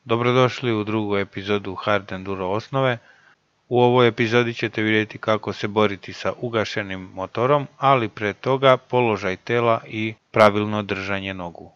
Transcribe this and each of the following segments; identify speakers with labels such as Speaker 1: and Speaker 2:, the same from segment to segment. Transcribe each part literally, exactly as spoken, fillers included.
Speaker 1: Dobrodošli u drugu epizodu Hard Enduro osnove. U ovoj epizodi ćete vidjeti kako se boriti sa ugašenim motorom, ali pre toga položaj tela i pravilno držanje nogu.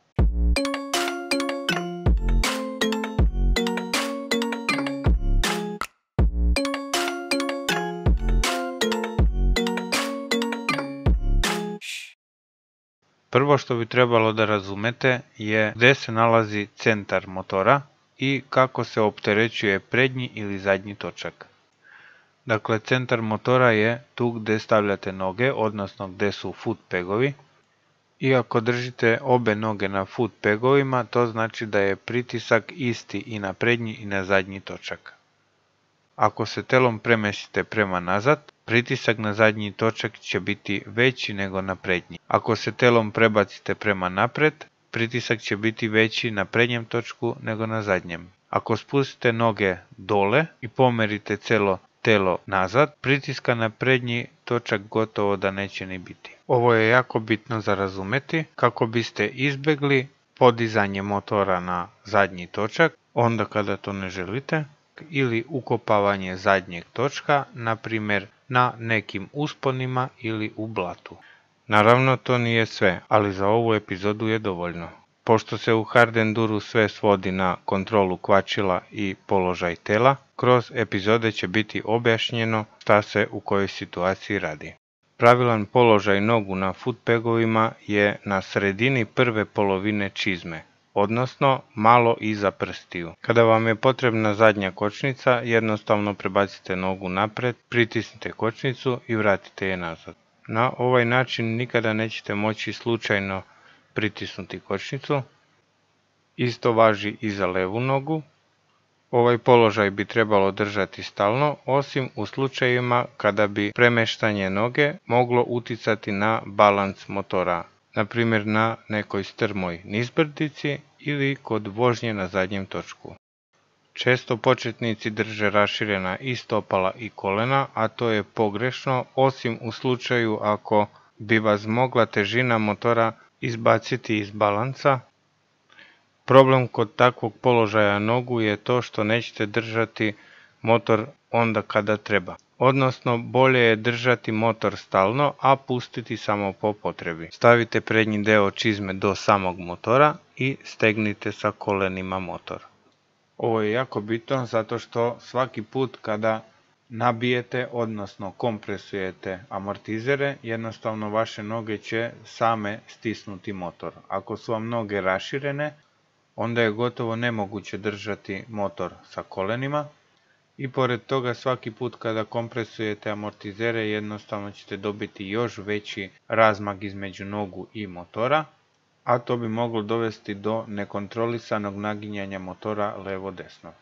Speaker 1: Prvo što bi trebalo da razumete je gdje se nalazi centar motora i kako se opterećuje prednji ili zadnji točak. Dakle, centar motora je tu gdje stavljate noge, odnosno gdje su foot pegovi. I ako držite obe noge na foot pegovima, to znači da je pritisak isti i na prednji i na zadnji točak. Ako se telom premestite prema nazad, pritisak na zadnji točak će biti veći nego na prednji. Ako se telom prebacite prema naprijed, pritisak će biti veći na prednjem točku nego na zadnjem. Ako spustite noge dole i pomerite celo telo nazad, pritiska na prednji točak gotovo da neće ni biti. Ovo je jako bitno za razumjeti kako biste izbjegli podizanje motora na zadnji točak, onda kada to ne želite, ili ukopavanje zadnjeg točka, na primjer na nekim usponima ili u blatu. Naravno, to nije sve, ali za ovu epizodu je dovoljno. Pošto se u hard enduru sve svodi na kontrolu kvačila i položaj tela, kroz epizode će biti objašnjeno šta se u kojoj situaciji radi. Pravilan položaj nogu na foot pegovima je na sredini prve polovine čizme, odnosno malo iza prstiju. Kada vam je potrebna zadnja kočnica, jednostavno prebacite nogu naprijed, pritisnite kočnicu i vratite je nazad. Na ovaj način nikada nećete moći slučajno pritisnuti kočnicu. Isto važi i za levu nogu. Ovaj položaj bi trebalo držati stalno, osim u slučajevima kada bi premeštanje noge moglo uticati na balans motora, na primjer na nekoj strmoj nizbrdici ili kod vožnje na zadnjem točku. Često početnici drže raširena i stopala i kolena, a to je pogrešno, osim u slučaju ako bi vas mogla težina motora izbaciti iz balansa. Problem kod takvog položaja nogu je to što nećete držati motor onda kada treba. Odnosno, bolje je držati motor stalno, a pustiti samo po potrebi. Stavite prednji deo čizme do samog motora i stegnite sa kolenima motor. Ovo je jako bitno zato što svaki put kada nabijete, odnosno kompresujete amortizere, jednostavno vaše noge će same stisnuti motor. Ako su vam noge raširene, onda je gotovo nemoguće držati motor sa kolenima. I pored toga svaki put kada kompresujete amortizere jednostavno ćete dobiti još veći razmak između nogu i motora, a to bi moglo dovesti do nekontrolisanog naginjanja motora levo-desno.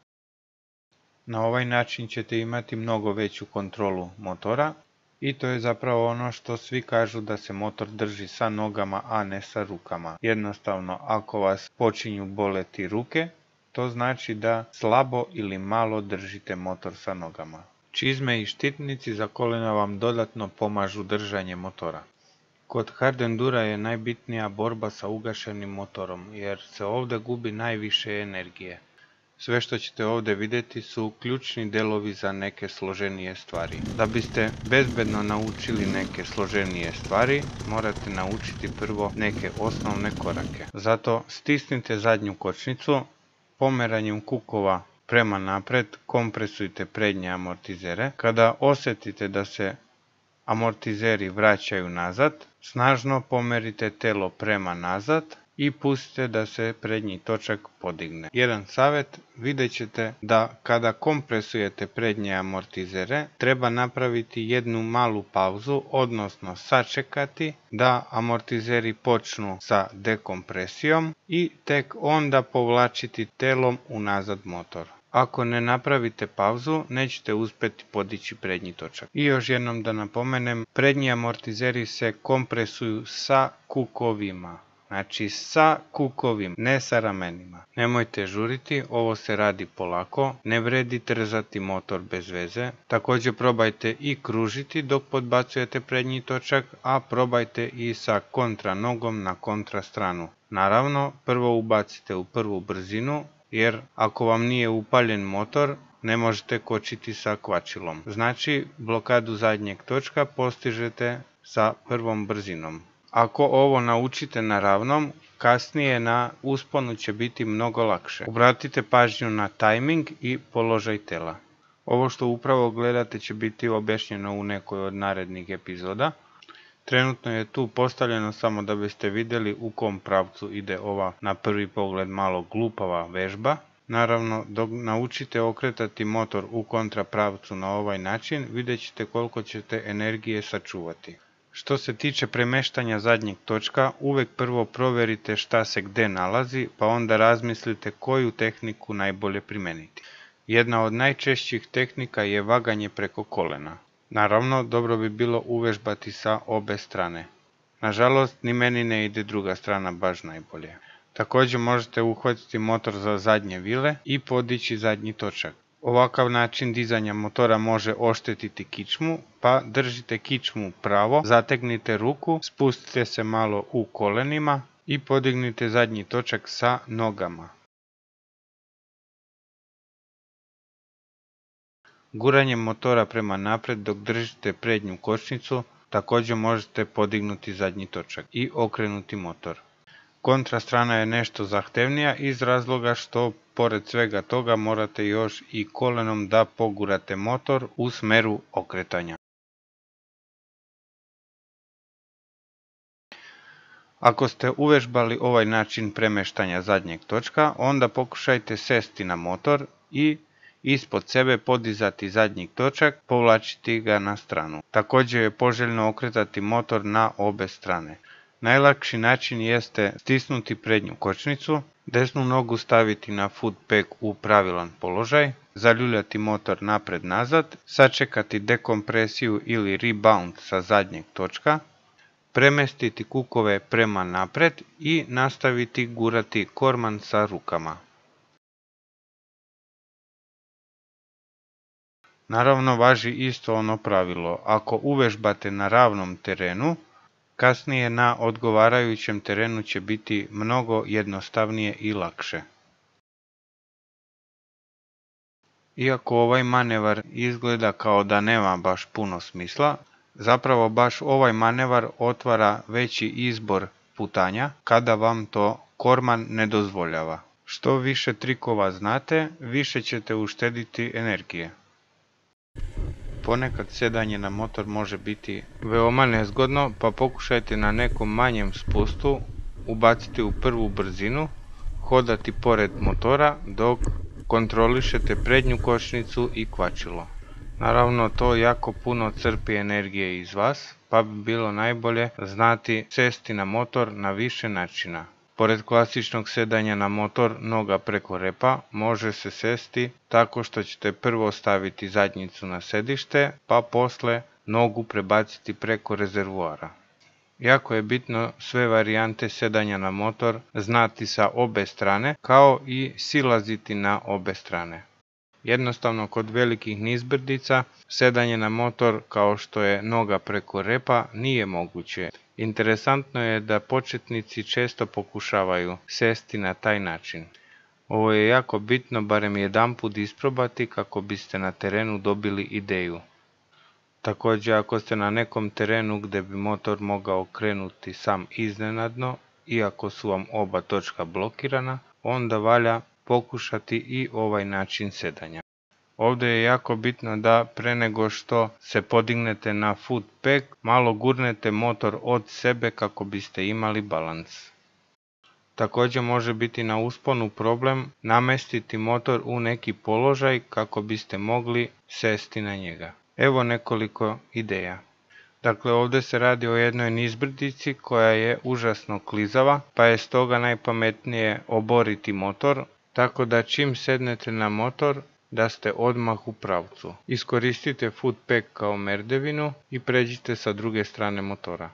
Speaker 1: Na ovaj način ćete imati mnogo veću kontrolu motora i to je zapravo ono što svi kažu da se motor drži sa nogama, a ne sa rukama. Jednostavno, ako vas počinju boleti ruke, to znači da slabo ili malo držite motor sa nogama. Čizme i štitnici za kolena vam dodatno pomažu držanje motora. Kod hard endura je najbitnija borba sa ugašenim motorom, jer se ovdje gubi najviše energije. Sve što ćete ovdje vidjeti su ključni delovi za neke složenije stvari. Da biste bezbedno naučili neke složenije stvari, morate naučiti prvo neke osnovne korake. Zato stisnite zadnju kočnicu, pomeranjem kukova prema naprijed kompresujte prednje amortizere. Kada osjetite da se amortizeri vraćaju nazad, snažno pomerite telo prema nazad i pustite da se prednji točak podigne. Jedan savjet, vidjet ćete da kada kompresujete prednje amortizere, treba napraviti jednu malu pauzu, odnosno sačekati da amortizeri počnu sa dekompresijom i tek onda povlačiti telom unazad motor. Ako ne napravite pauzu, nećete uspjeti podići prednji točak. I još jednom da napomenem, prednji amortizeri se kompresuju sa kukovima. Znači sa kukovim, ne sa ramenima. Nemojte žuriti, ovo se radi polako, ne vredi trzati motor bez veze. Također probajte i kružiti dok podbacujete prednji točak, a probajte i sa kontra nogom na kontra stranu. Naravno, prvo ubacite u prvu brzinu jer ako vam nije upaljen motor, ne možete kočiti sa kvačilom. Znači, blokadu zadnjeg točka postižete sa prvom brzinom. Ako ovo naučite na ravnom, kasnije na usponu će biti mnogo lakše. Obratite pažnju na tajming i položaj tela. Ovo što upravo gledate će biti objašnjeno u nekoj od narednih epizoda. Trenutno je tu postavljeno samo da biste vidjeli u kom pravcu ide ova na prvi pogled malo glupava vežba. Naravno, dok naučite okretati motor u kontrapravcu na ovaj način, vidjet ćete koliko ćete energije sačuvati. Što se tiče premeštanja zadnjeg točka, uvijek prvo provjerite šta se gdje nalazi, pa onda razmislite koju tehniku najbolje primijeniti. Jedna od najčešćih tehnika je vaganje preko kolena. Naravno, dobro bi bilo uvežbati sa obe strane. Nažalost, ni meni ne ide druga strana baš najbolje. Također možete uhvatiti motor za zadnje vile i podići zadnji točak. Ovakav način dizanja motora može oštetiti kičmu, pa držite kičmu pravo, zategnite ruku, spustite se malo u kolenima i podignite zadnji točak sa nogama. Guranjem motora prema naprijed dok držite prednju kočnicu, također možete podignuti zadnji točak i okrenuti motor. Kontra strana je nešto zahtevnija iz razloga što pored svega toga morate još i kolenom da pogurate motor u smjeru okretanja. Ako ste uvežbali ovaj način premeštanja zadnjeg točka, onda pokušajte sesti na motor i ispod sebe podizati zadnji točak, povlačiti ga na stranu. Također je poželjno okretati motor na obe strane. Najlakši način jeste stisnuti prednju kočnicu, desnu nogu staviti na footpack u pravilan položaj, zaljuljati motor napred-nazad, sačekati dekompresiju ili rebound sa zadnjeg točka, premestiti kukove prema napred i nastaviti gurati korman sa rukama. Naravno, važi isto ono pravilo, ako uvežbate na ravnom terenu, kasnije na odgovarajućem terenu će biti mnogo jednostavnije i lakše. Iako ovaj manevar izgleda kao da nema baš puno smisla, zapravo baš ovaj manevar otvara veći izbor putanja kada vam to korman ne dozvoljava. Što više trikova znate, više ćete uštediti energije. Ponekad sjedanje na motor može biti veoma nezgodno, pa pokušajte na nekom manjem spustu ubaciti u prvu brzinu, hodati pored motora dok kontrolišete prednju kočnicu i kvačilo. Naravno, to jako puno crpi energije iz vas, pa bi bilo najbolje znati sesti na motor na više načina. Pored klasičnog sedanja na motor noga preko repa, može se sesti tako što ćete prvo staviti zadnjicu na sedište, pa posle nogu prebaciti preko rezervoara. Jako je bitno sve varijante sedanja na motor znati sa obe strane, kao i silaziti na obe strane. Jednostavno, kod velikih nizbrdica sedanje na motor kao što je noga preko repa nije moguće. Interesantno je da početnici često pokušavaju sesti na taj način. Ovo je jako bitno barem jedanput isprobati kako biste na terenu dobili ideju. Također, ako ste na nekom terenu gdje bi motor mogao krenuti sam iznenadno, iako su vam oba točka blokirana, onda valja pokušati i ovaj način sedanja. Ovdje je jako bitno da pre nego što se podignete na footpack, malo gurnete motor od sebe kako biste imali balans. Također može biti na usponu problem namestiti motor u neki položaj kako biste mogli sesti na njega. Evo nekoliko ideja. Dakle, ovdje se radi o jednoj nizbrdici koja je užasno klizava, pa je stoga najpametnije oboriti motor, tako da čim sednete na motor, da ste odmah u pravcu. Iskoristite footpack kao merdevinu i pređite sa druge strane motora.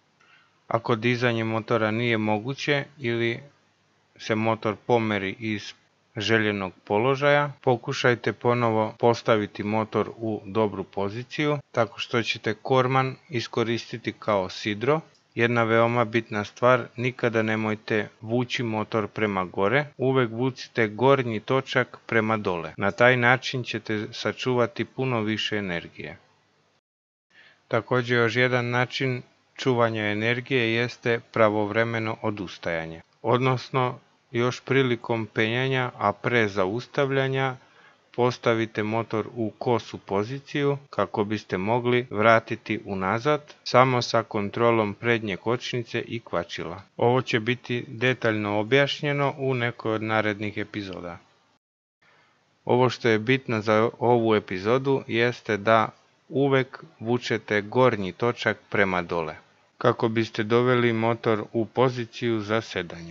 Speaker 1: Ako dizanje motora nije moguće ili se motor pomeri iz željenog položaja, pokušajte ponovo postaviti motor u dobru poziciju, tako što ćete korman iskoristiti kao sidro Jedna veoma bitna stvar, nikada nemojte vući motor prema gore, uvek vucite gornji točak prema dole. Na taj način ćete sačuvati puno više energije. Također još jedan način čuvanja energije jeste pravovremeno odustajanje. Odnosno, još prilikom penjanja, a pre zaustavljanja, postavite motor u kosu poziciju kako biste mogli vratiti unazad samo sa kontrolom prednje kočnice i kvačila. Ovo će biti detaljno objašnjeno u nekoj od narednih epizoda. Ovo što je bitno za ovu epizodu jeste da uvek vučete gornji točak prema dole, kako biste doveli motor u poziciju za sedanje.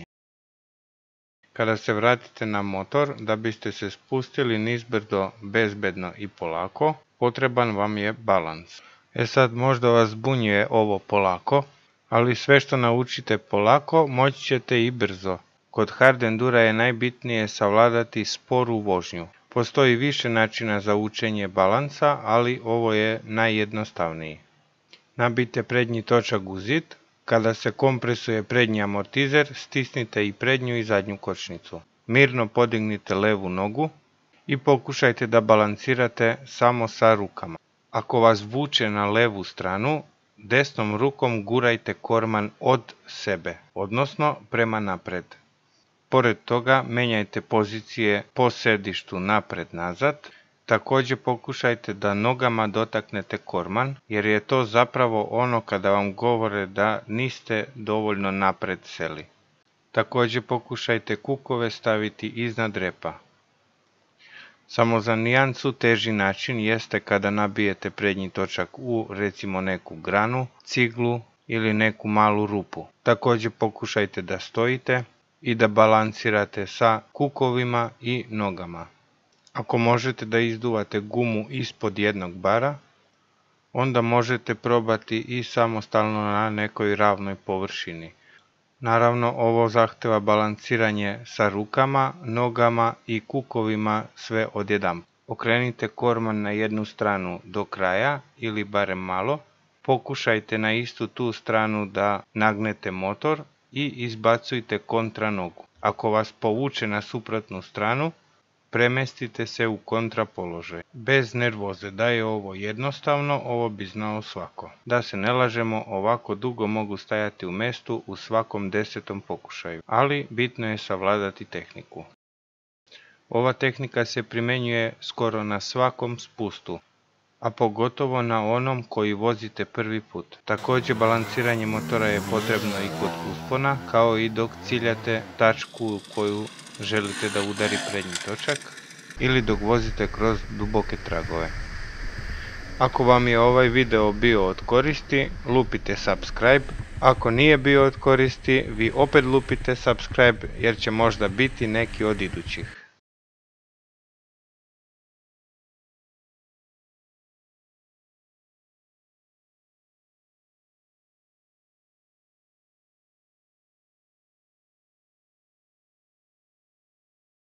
Speaker 1: Kada se vratite na motor, da biste se spustili nizbrdo bezbedno i polako, potreban vam je balans. E sad, možda vas zbunjuje ovo polako, ali sve što naučite polako, moći ćete i brzo. Kod hard endura je najbitnije savladati sporu vožnju. Postoji više načina za učenje balansa, ali ovo je najjednostavniji. Nabijte prednji točak u zid. Kada se kompresuje prednji amortizer, stisnite i prednju i zadnju kočnicu. Mirno podignite levu nogu i pokušajte da balansirate samo sa rukama. Ako vas vuče na levu stranu, desnom rukom gurajte korman od sebe, odnosno prema napred. Pored toga, menjajte pozicije po sedištu napred-nazad. Također pokušajte da nogama dotaknete korman, jer je to zapravo ono kada vam govore da niste dovoljno napred seli. Također pokušajte kukove staviti iznad repa. Samo za nijansu teži način jeste kada nabijete prednji točak u recimo neku granu, ciglu ili neku malu rupu. Također pokušajte da stojite i da balansirate sa kukovima i nogama. Ako možete da izduvate gumu ispod jednog bara, onda možete probati i samostalno na nekoj ravnoj površini. Naravno, ovo zahteva balansiranje sa rukama, nogama i kukovima sve odjedanput. Okrenite korman na jednu stranu do kraja ili barem malo. Pokušajte na istu tu stranu da nagnete motor i izbacujte kontra nogu. Ako vas povuče na suprotnu stranu, premestite se u kontra položaj. Bez nervoze, da je ovo jednostavno, ovo bi znao svako. Da se ne lažemo, ovako dugo mogu stajati u mestu u svakom desetom pokušaju, ali bitno je savladati tehniku. Ova tehnika se primjenjuje skoro na svakom spustu, a pogotovo na onom koji vozite prvi put. Također balansiranje motora je potrebno i kod uspona, kao i dok ciljate tačku koju želite da udari prednji točak ili dok vozite kroz duboke tragove. Ako vam je ovaj video bio od koristi, lupite subscribe. Ako nije bio od koristi, vi opet lupite subscribe jer će možda biti neki od idućih.